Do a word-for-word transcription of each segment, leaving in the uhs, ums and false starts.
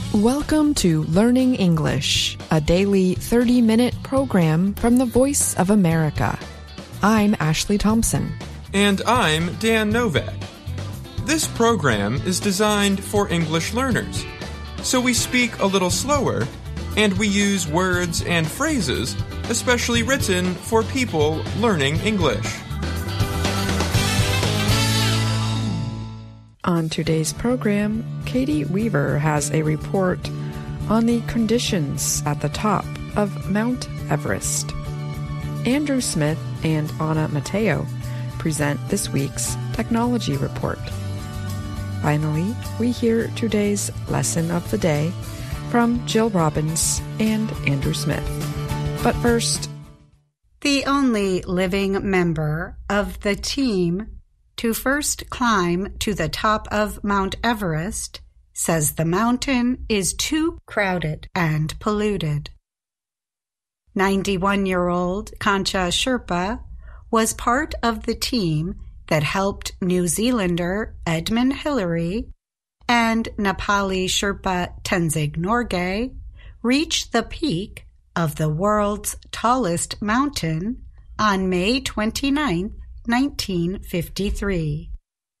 Welcome to Learning English, a daily thirty-minute program from the Voice of America. I'm Ashley Thompson. And I'm Dan Novak. This program is designed for English learners, so we speak a little slower, and we use words and phrases especially written for people learning English. On today's program, Caty Weaver has a report on the conditions at the top of Mount Everest. Andrew Smith and Anna Matteo present this week's technology report. Finally, we hear today's lesson of the day from Jill Robbins and Andrew Smith. But first, the only living member of the team to first climb to the top of Mount Everest says the mountain is too crowded and polluted. ninety-one-year-old Kanchha Sherpa was part of the team that helped New Zealander Edmund Hillary and Nepali Sherpa Tenzing Norgay reach the peak of the world's tallest mountain on May twenty-ninth, nineteen fifty-three.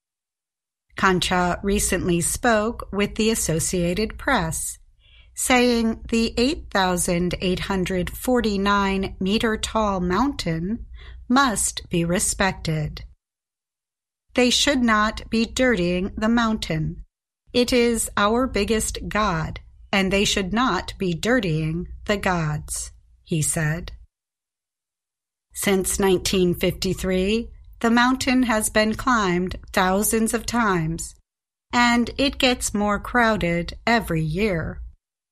Kanchha recently spoke with the Associated Press, saying the eight thousand eight hundred forty-nine meter tall mountain must be respected. They should not be dirtying the mountain. It is our biggest god, and they should not be dirtying the gods, he said. Since nineteen fifty-three, the mountain has been climbed thousands of times, and it gets more crowded every year.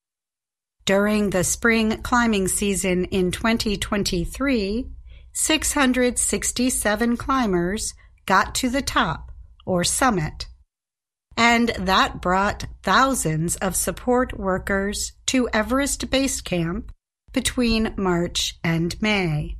During the spring climbing season in twenty twenty-three, six hundred sixty-seven climbers got to the top, or summit, and that brought thousands of support workers to Everest Base Camp between March and May.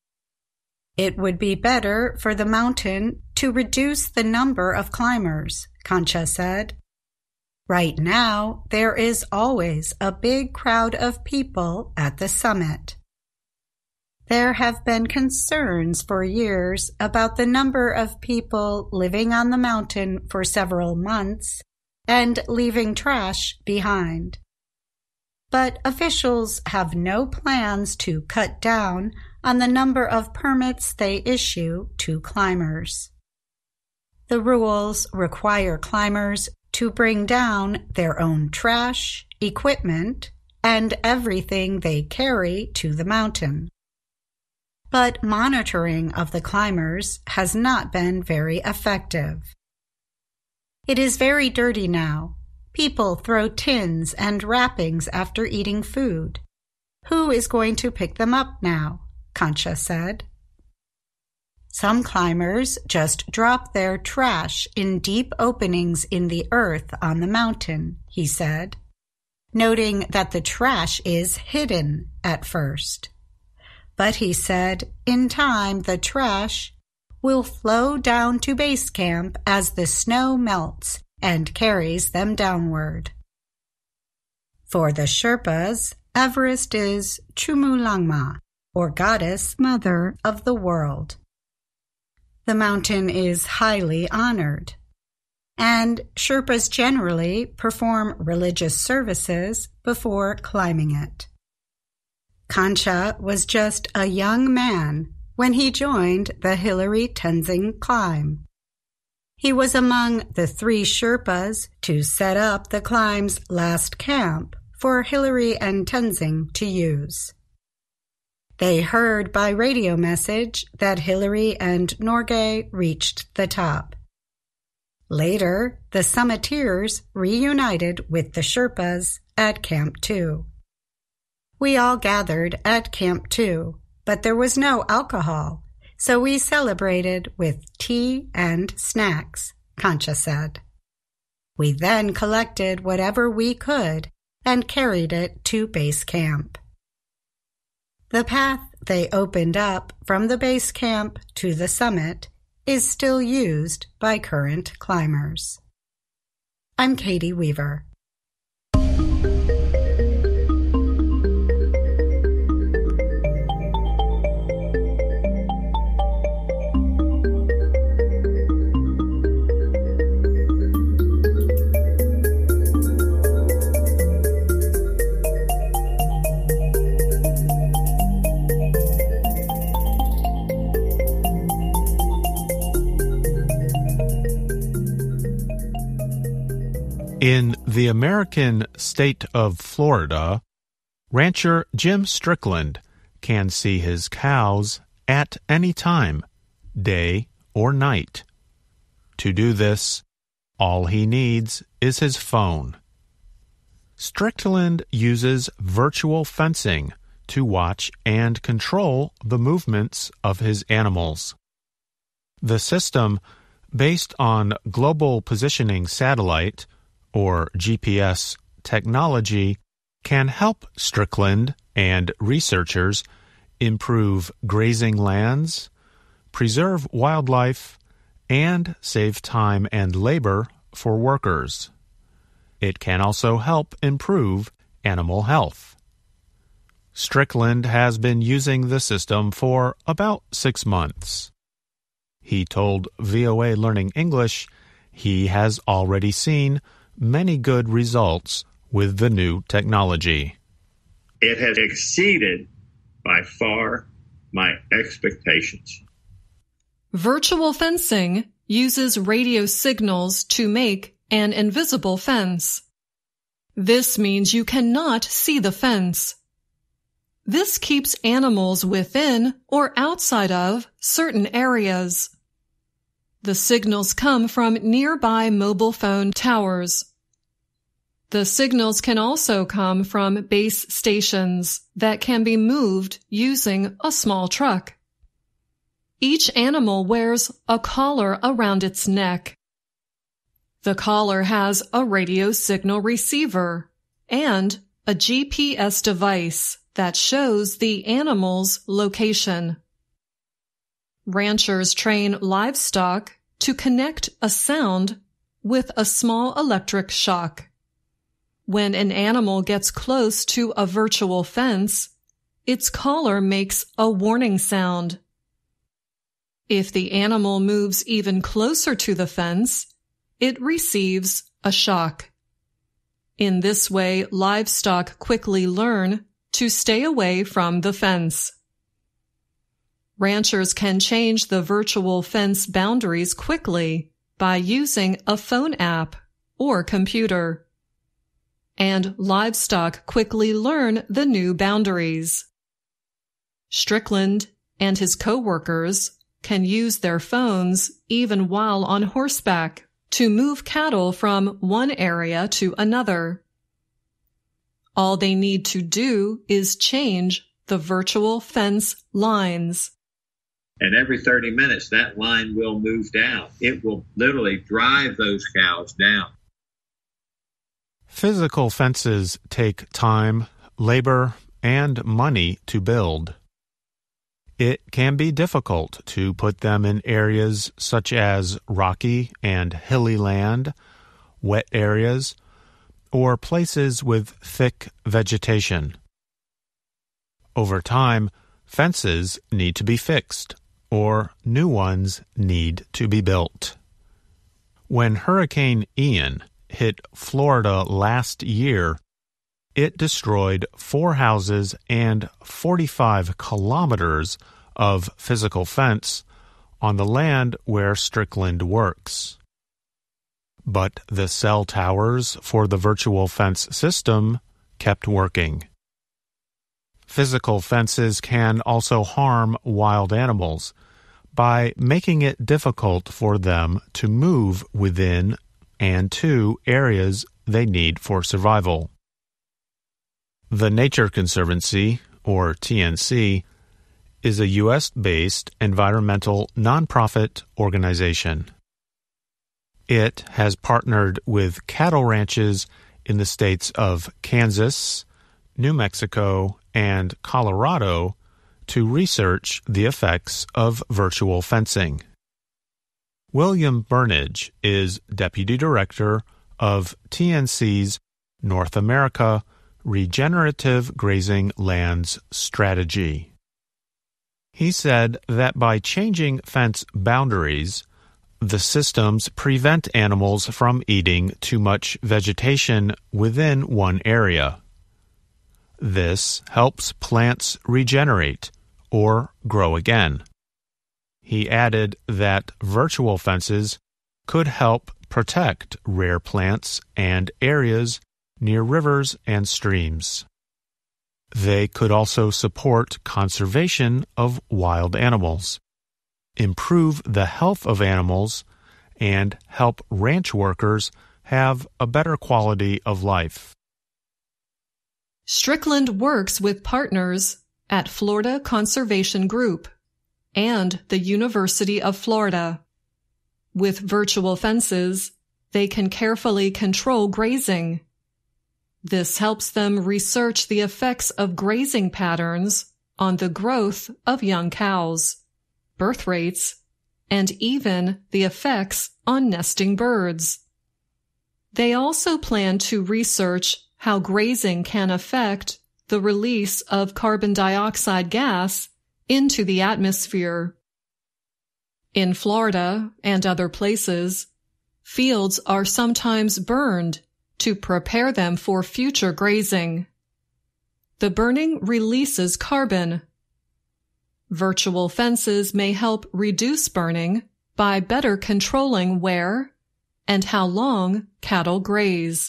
It would be better for the mountain to reduce the number of climbers, Kanchha said. Right now, there is always a big crowd of people at the summit. There have been concerns for years about the number of people living on the mountain for several months and leaving trash behind. But officials have no plans to cut down on the number of permits they issue to climbers. The rules require climbers to bring down their own trash, equipment, and everything they carry to the mountain. But monitoring of the climbers has not been very effective. It is very dirty now. People throw tins and wrappings after eating food. Who is going to pick them up now? Kanchha said. Some climbers just drop their trash in deep openings in the earth on the mountain, he said, noting that the trash is hidden at first. But he said, in time the trash will flow down to base camp as the snow melts and carries them downward. For the Sherpas, Everest is Qomolangma, or goddess mother of the world. The mountain is highly honored, and Sherpas generally perform religious services before climbing it. Kanchha was just a young man when he joined the Hillary Tenzing climb. He was among the three Sherpas to set up the climb's last camp for Hillary and Tenzing to use. They heard by radio message that Hillary and Norgay reached the top. Later, the summiteers reunited with the Sherpas at Camp two. We all gathered at Camp two, but there was no alcohol, so we celebrated with tea and snacks, Kanchha said. We then collected whatever we could and carried it to base camp. The path they opened up from the base camp to the summit is still used by current climbers. I'm Caty Weaver. In the American state of Florida, rancher Jim Strickland can see his cows at any time, day or night. To do this, all he needs is his phone. Strickland uses virtual fencing to watch and control the movements of his animals. The system, based on Global Positioning Satellite, or G P S, technology, can help Strickland and researchers improve grazing lands, preserve wildlife, and save time and labor for workers. It can also help improve animal health. Strickland has been using the system for about six months. He told V O A Learning English he has already seen many good results with the new technology. It has exceeded by far my expectations. Virtual fencing uses radio signals to make an invisible fence. This means you cannot see the fence. This keeps animals within or outside of certain areas. The signals come from nearby mobile phone towers. The signals can also come from base stations that can be moved using a small truck. Each animal wears a collar around its neck. The collar has a radio signal receiver and a G P S device that shows the animal's location. Ranchers train livestock to connect a sound with a small electric shock. When an animal gets close to a virtual fence, its collar makes a warning sound. If the animal moves even closer to the fence, it receives a shock. In this way, livestock quickly learn to stay away from the fence. Ranchers can change the virtual fence boundaries quickly by using a phone app or computer. And livestock quickly learn the new boundaries. Strickland and his co-workers can use their phones even while on horseback to move cattle from one area to another. All they need to do is change the virtual fence lines. And every thirty minutes, that line will move down. It will literally drive those cows down. Physical fences take time, labor, and money to build. It can be difficult to put them in areas such as rocky and hilly land, wet areas, or places with thick vegetation. Over time, fences need to be fixed, or new ones need to be built. When Hurricane Ian hit Florida last year, it destroyed four houses and forty-five kilometers of physical fence on the land where Strickland works. But the cell towers for the virtual fence system kept working. Physical fences can also harm wild animals by making it difficult for them to move within and to areas they need for survival. The Nature Conservancy, or T N C, is a U S-based environmental nonprofit organization. It has partnered with cattle ranches in the states of Kansas, New Mexico, and Colorado to research the effects of virtual fencing. William Burnage is Deputy Director of T N C's North America Regenerative Grazing Lands Strategy. He said that by changing fence boundaries, the systems prevent animals from eating too much vegetation within one area. This helps plants regenerate or grow again. He added that virtual fences could help protect rare plants and areas near rivers and streams. They could also support conservation of wild animals, improve the health of animals, and help ranch workers have a better quality of life. Strickland works with partners at Florida Conservation Group and the University of Florida. With virtual fences, they can carefully control grazing. This helps them research the effects of grazing patterns on the growth of young cows, birth rates, and even the effects on nesting birds. They also plan to research how grazing can affect the release of carbon dioxide gas into the atmosphere. In Florida and other places, fields are sometimes burned to prepare them for future grazing. The burning releases carbon. Virtual fences may help reduce burning by better controlling where and how long cattle graze.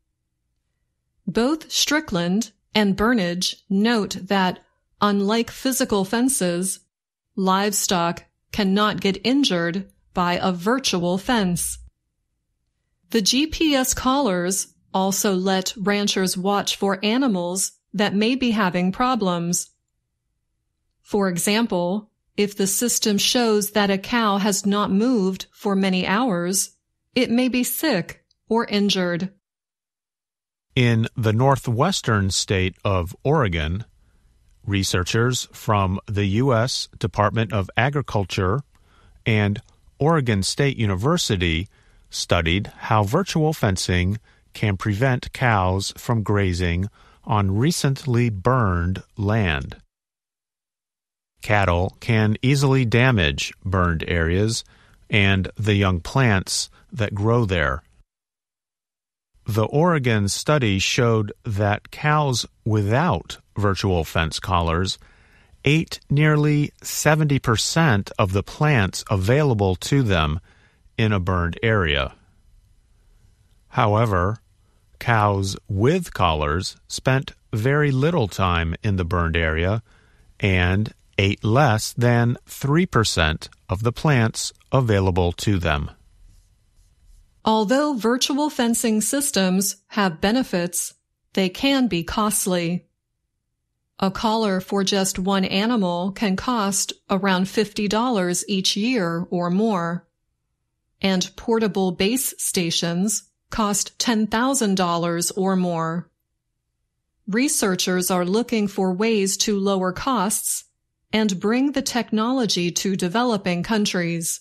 Both Strickland and Burnage note that, unlike physical fences, livestock cannot get injured by a virtual fence. The G P S collars also let ranchers watch for animals that may be having problems. For example, if the system shows that a cow has not moved for many hours, it may be sick or injured. In the northwestern state of Oregon, researchers from the U S Department of Agriculture and Oregon State University studied how virtual fencing can prevent cows from grazing on recently burned land. Cattle can easily damage burned areas and the young plants that grow there. The Oregon study showed that cows without virtual fence collars ate nearly seventy percent of the plants available to them in a burned area. However, cows with collars spent very little time in the burned area and ate less than three percent of the plants available to them. Although virtual fencing systems have benefits, they can be costly. A collar for just one animal can cost around fifty dollars each year or more, and portable base stations cost ten thousand dollars or more. Researchers are looking for ways to lower costs and bring the technology to developing countries.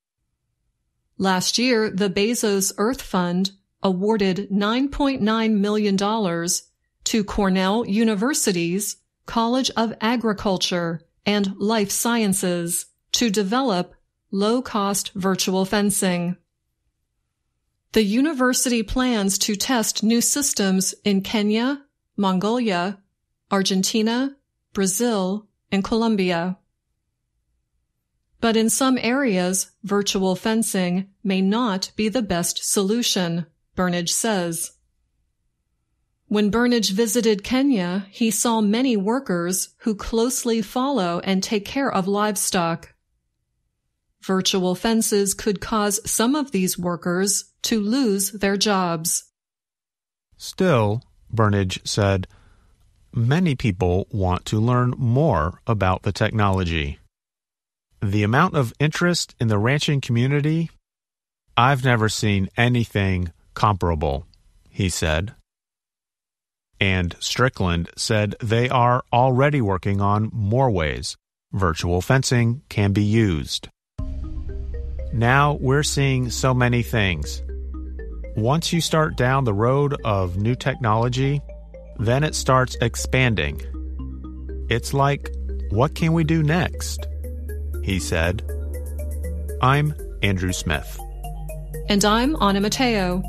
Last year, the Bezos Earth Fund awarded nine point nine million dollars to Cornell University's College of Agriculture and Life Sciences to develop low-cost virtual fencing. The university plans to test new systems in Kenya, Mongolia, Argentina, Brazil, and Colombia. But in some areas, virtual fencing may not be the best solution, Burnage says. When Burnage visited Kenya, he saw many workers who closely follow and take care of livestock. Virtual fences could cause some of these workers to lose their jobs. Still, Burnage said, many people want to learn more about the technology. The amount of interest in the ranching community, I've never seen anything comparable, he said. And Strickland said they are already working on more ways virtual fencing can be used. Now we're seeing so many things. Once you start down the road of new technology, then it starts expanding. It's like, what can we do next? He said. I'm Andrew Smith. And I'm Anna Matteo.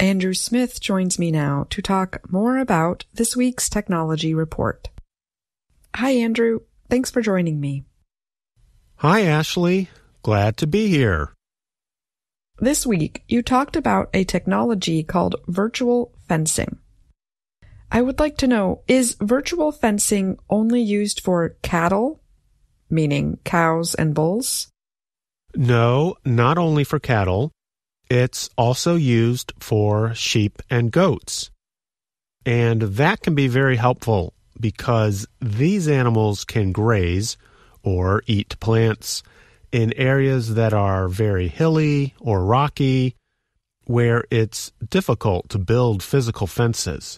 Andrew Smith joins me now to talk more about this week's technology report. Hi, Andrew. Thanks for joining me. Hi, Ashley. Glad to be here. This week, you talked about a technology called virtual fencing. I would like to know, is virtual fencing only used for cattle, meaning cows and bulls? No, not only for cattle. It's also used for sheep and goats. And that can be very helpful because these animals can graze or eat plants in areas that are very hilly or rocky, where it's difficult to build physical fences.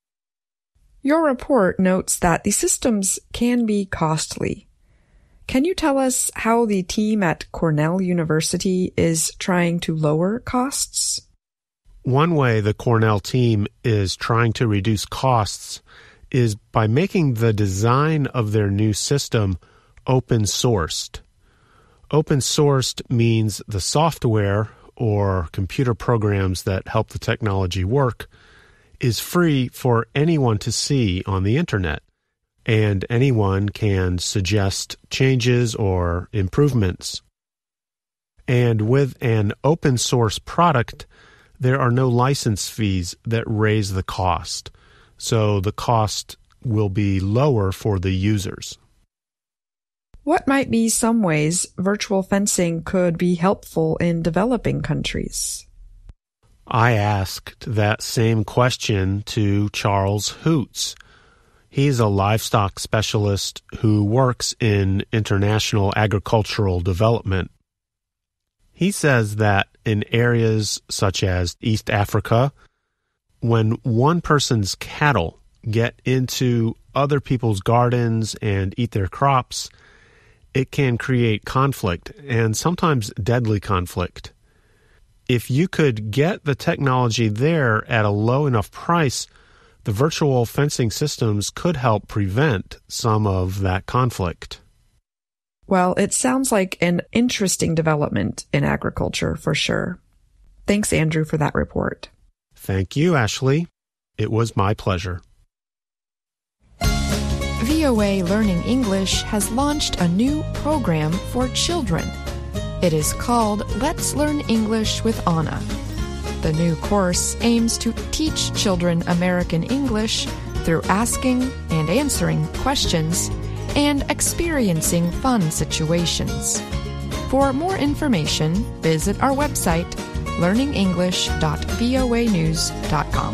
Your report notes that the systems can be costly. Can you tell us how the team at Cornell University is trying to lower costs? One way the Cornell team is trying to reduce costs is by making the design of their new system open-sourced. Open-sourced means the software or computer programs that help the technology work is free for anyone to see on the internet. And anyone can suggest changes or improvements. And with an open source product, there are no license fees that raise the cost, so the cost will be lower for the users. What might be some ways virtual fencing could be helpful in developing countries? I asked that same question to Charles Hoots. He's a livestock specialist who works in international agricultural development. He says that in areas such as East Africa, when one person's cattle get into other people's gardens and eat their crops, it can create conflict, and sometimes deadly conflict. If you could get the technology there at a low enough price, the virtual fencing systems could help prevent some of that conflict. Well, it sounds like an interesting development in agriculture for sure. Thanks, Andrew, for that report. Thank you, Ashley. It was my pleasure. V O A Learning English has launched a new program for children. It is called Let's Learn English with Anna. The new course aims to teach children American English through asking and answering questions and experiencing fun situations. For more information, visit our website, learning english dot voa news dot com.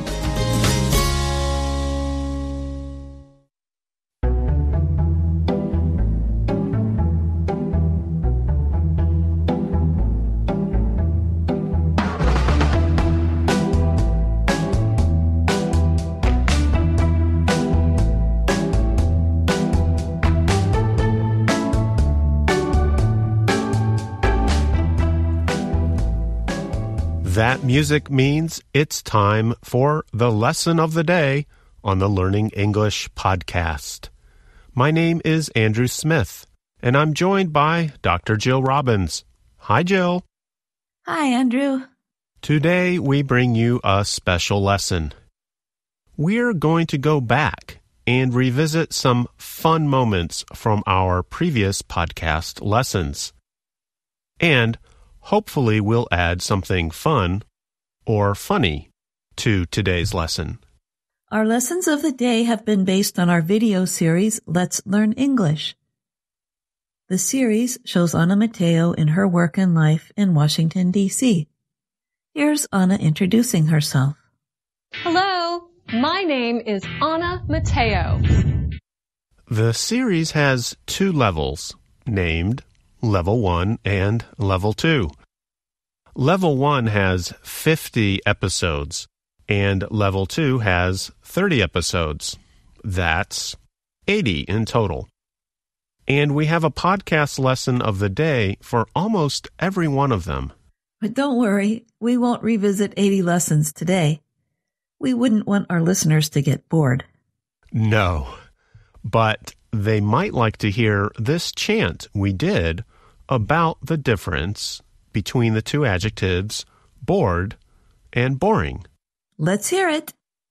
That music means it's time for the lesson of the day on the Learning English podcast. My name is Andrew Smith, and I'm joined by Doctor Jill Robbins. Hi, Jill. Hi, Andrew. Today we bring you a special lesson. We're going to go back and revisit some fun moments from our previous podcast lessons. And hopefully we'll add something fun or funny to today's lesson. Our lessons of the day have been based on our video series, Let's Learn English. The series shows Anna Matteo in her work and life in Washington, D C Here's Anna introducing herself. Hello, my name is Anna Matteo. The series has two levels, named Level one and Level two. Level one has fifty episodes, and Level two has thirty episodes. That's eighty in total. And we have a podcast lesson of the day for almost every one of them. But don't worry, we won't revisit eighty lessons today. We wouldn't want our listeners to get bored. No, but they might like to hear this chant we did about the difference between the two adjectives bored and boring. Let's hear it.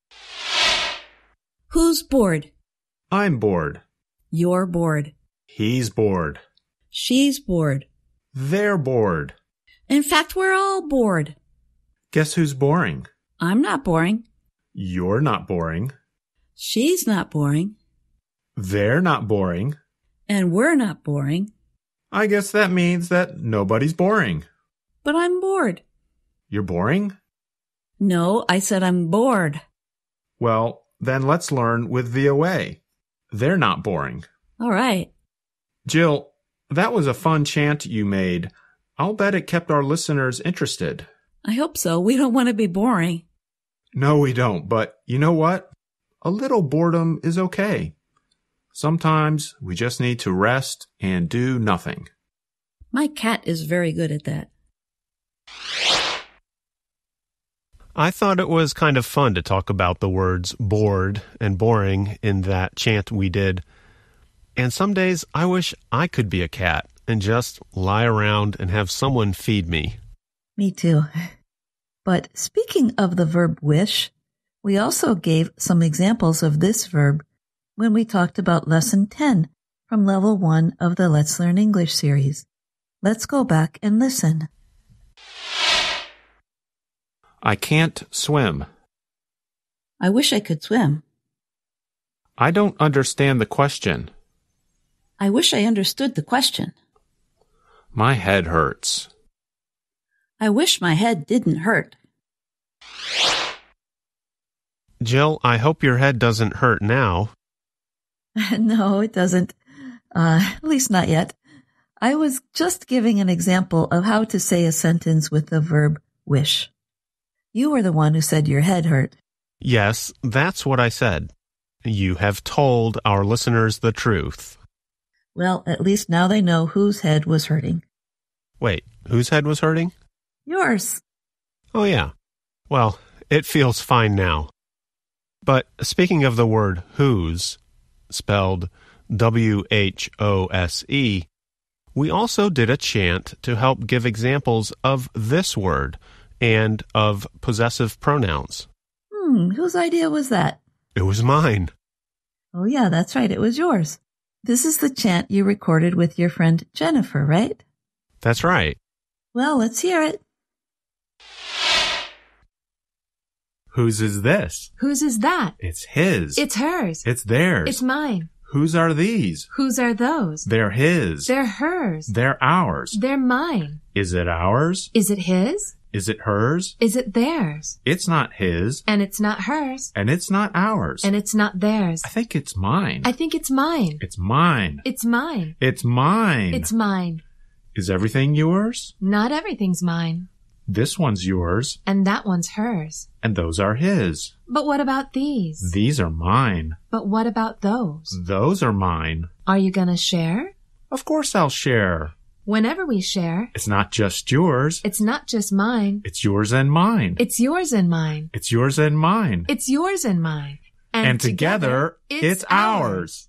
Who's bored? I'm bored. You're bored. He's bored. She's bored. They're bored. In fact, we're all bored. Guess who's boring? I'm not boring. You're not boring. She's not boring. They're not boring. And we're not boring. I guess that means that nobody's boring. But I'm bored. You're boring? No, I said I'm bored. Well, then let's learn with V O A. They're not boring. All right. Jill, that was a fun chant you made. I'll bet it kept our listeners interested. I hope so. We don't want to be boring. No, we don't. But you know what? A little boredom is okay. Sometimes we just need to rest and do nothing. My cat is very good at that. I thought it was kind of fun to talk about the words bored and boring in that chant we did. And some days I wish I could be a cat and just lie around and have someone feed me. Me too. But speaking of the verb wish, we also gave some examples of this verb when we talked about Lesson ten from Level one of the Let's Learn English series. Let's go back and listen. I can't swim. I wish I could swim. I don't understand the question. I wish I understood the question. My head hurts. I wish my head didn't hurt. Jill, I hope your head doesn't hurt now. No, it doesn't. Uh, at least not yet. I was just giving an example of how to say a sentence with the verb wish. You were the one who said your head hurt. Yes, that's what I said. You have told our listeners the truth. Well, at least now they know whose head was hurting. Wait, whose head was hurting? Yours. Oh, yeah. Well, it feels fine now. But speaking of the word whose, spelled W H O S E, we also did a chant to help give examples of this word and of possessive pronouns. Hmm, whose idea was that? It was mine. Oh, yeah, that's right. It was yours. This is the chant you recorded with your friend Jennifer, right? That's right. Well, let's hear it. Whose is this? Whose is that? It's his. It's hers. It's theirs. It's mine. Whose are these? Whose are those? They're his. They're hers. They're ours. They're mine. Is it ours? Is it his? Is it hers? Is it theirs? It's not his. And it's not hers. And it's not ours. And it's not theirs. I think it's mine. I think it's mine. It's mine. It's mine. It's mine. It's mine. Is everything yours? Not everything's mine. This one's yours. And that one's hers. And those are his. But what about these? These are mine. But what about those? Those are mine. Are you gonna share? Of course I'll share. Whenever we share, it's not just yours. It's not just mine. It's yours and mine. It's yours and mine. It's yours and mine. It's yours and mine. And, and together, together, it's, it's ours.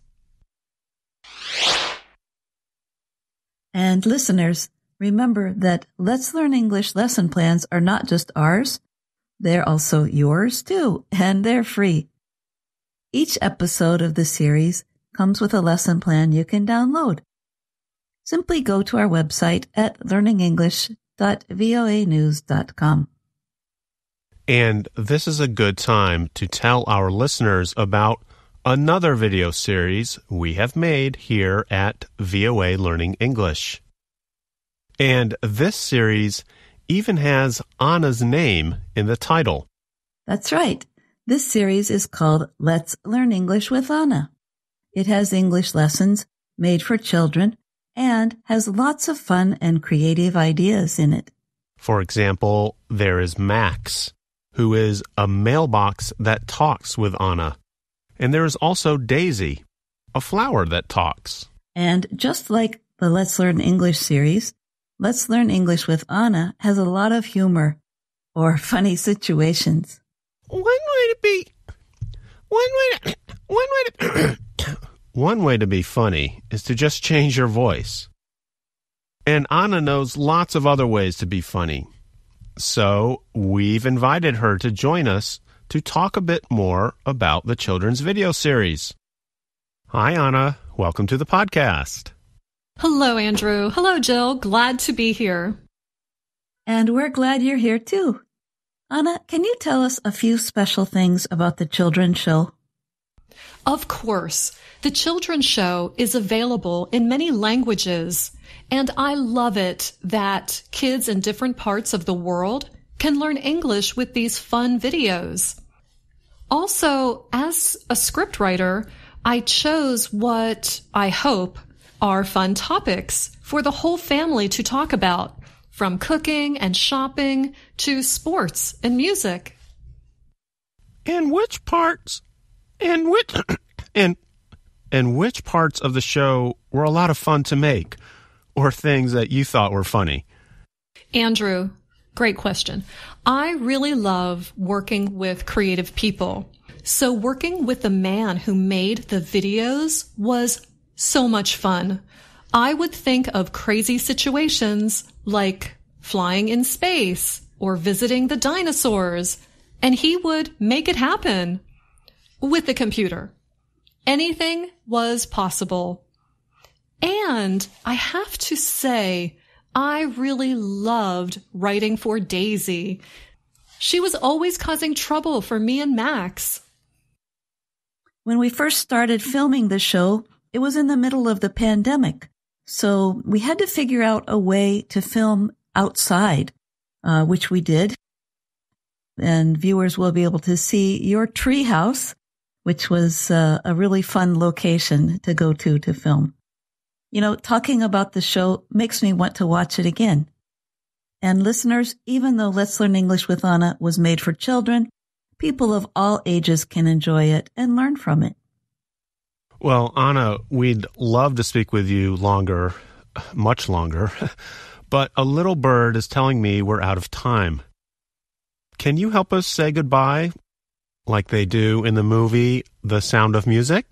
And listeners, remember that Let's Learn English lesson plans are not just ours. They're also yours too, and they're free. Each episode of the series comes with a lesson plan you can download. Simply go to our website at learning english dot voa news dot com. And this is a good time to tell our listeners about another video series we have made here at V O A Learning English. And this series even has Anna's name in the title. That's right. This series is called Let's Learn English with Anna. It has English lessons made for children and has lots of fun and creative ideas in it. For example, there is Max, who is a mailbox that talks with Anna. And there is also Daisy, a flower that talks. And just like the Let's Learn English series, Let's Learn English with Anna has a lot of humor or funny situations. One way to be, one way to, one way to, one way to be funny is to just change your voice. And Anna knows lots of other ways to be funny. So we've invited her to join us to talk a bit more about the children's video series. Hi, Anna. Welcome to the podcast. Hello, Andrew. Hello, Jill. Glad to be here. And we're glad you're here, too. Anna, can you tell us a few special things about the children's show? Of course. The children's show is available in many languages, and I love it that kids in different parts of the world can learn English with these fun videos. Also, as a scriptwriter, I chose what I hope are fun topics for the whole family to talk about, from cooking and shopping to sports and music. And which parts, and which, and, and which parts of the show were a lot of fun to make, or things that you thought were funny? Andrew, great question. I really love working with creative people. So working with the man who made the videos was so much fun. I would think of crazy situations like flying in space or visiting the dinosaurs, and he would make it happen with the computer. Anything was possible. And I have to say, I really loved writing for Daisy. She was always causing trouble for me and Max. When we first started filming the show, it was in the middle of the pandemic, so we had to figure out a way to film outside, uh, which we did. And viewers will be able to see your treehouse, which was uh, a really fun location to go to to film. You know, talking about the show makes me want to watch it again. And listeners, even though Let's Learn English with Anna was made for children, people of all ages can enjoy it and learn from it. Well, Anna, we'd love to speak with you longer, much longer, but a little bird is telling me we're out of time. Can you help us say goodbye, like they do in the movie The Sound of Music?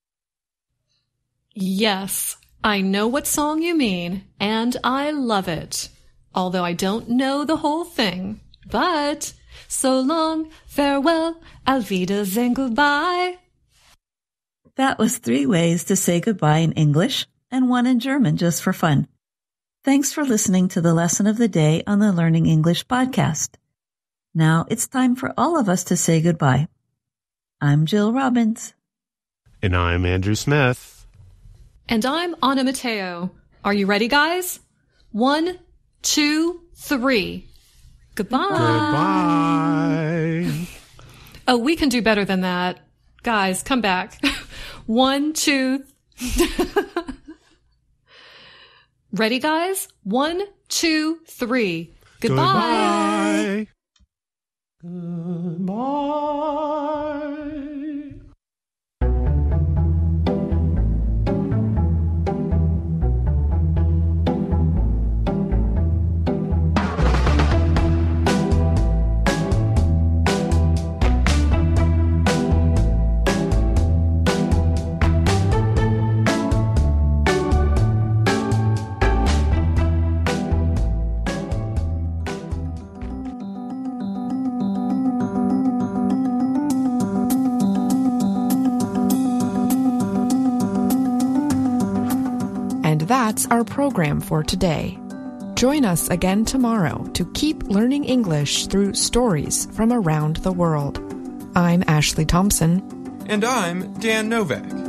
Yes, I know what song you mean, and I love it. Although I don't know the whole thing, but so long, farewell, auf Wiedersehen, goodbye. That was three ways to say goodbye in English and one in German just for fun. Thanks for listening to the lesson of the day on the Learning English podcast. Now it's time for all of us to say goodbye. I'm Jill Robbins. And I'm Andrew Smith. And I'm Anna Matteo. Are you ready, guys? One, two, three. Goodbye. Goodbye. Oh, we can do better than that. Guys, come back. One, two. Ready, guys? One, two, three. Goodbye. Goodbye. Goodbye. That's our program for today. Join us again tomorrow to keep learning English through stories from around the world. I'm Ashley Thompson. And I'm Dan Novak.